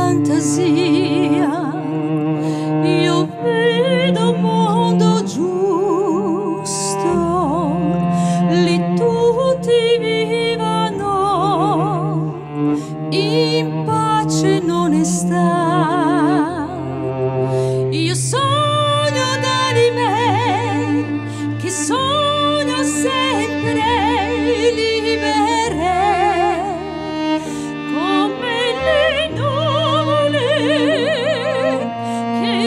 fantasia, io vedo un mondo giusto, lì tutti vivano in pace e in onestà. Io sogno d'anime che sogno sempre libere, come le nuvole che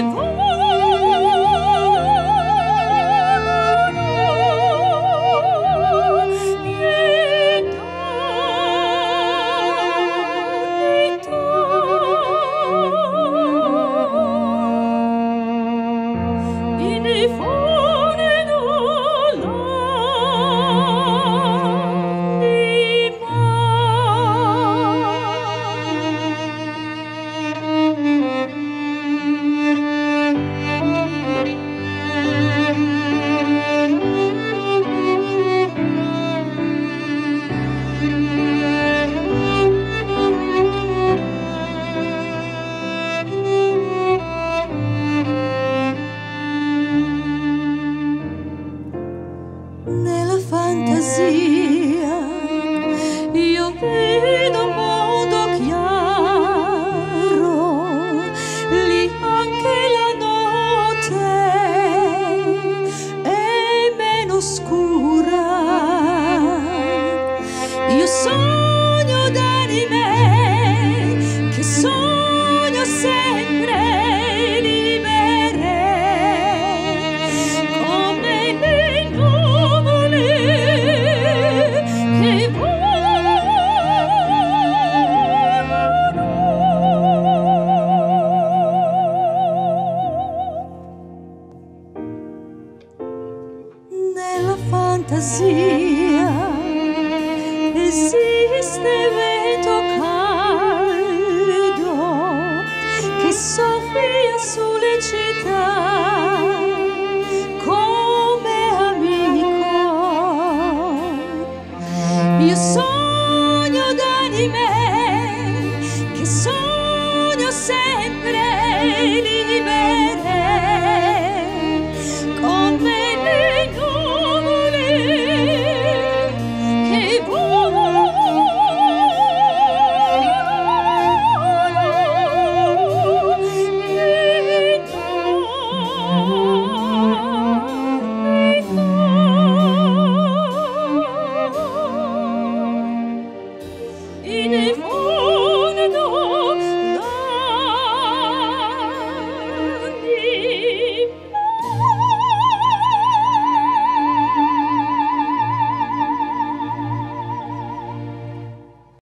volano nella fantasia, io vedo un mondo chiaro, lì anche la notte è meno scura. Io sogno d'anime che sogno sempre libere, come le nuvole che volano nella fantasia. Esiste vento caldo che soffia sulle città come amico. Io sogno d'anime che sogno sempre libere, come le nuvole che volano